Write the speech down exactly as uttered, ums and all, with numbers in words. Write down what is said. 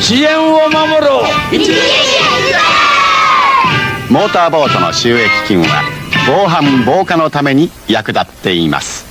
支援を守ろう。 モーターボートの収益金は防犯防火のために役立っています。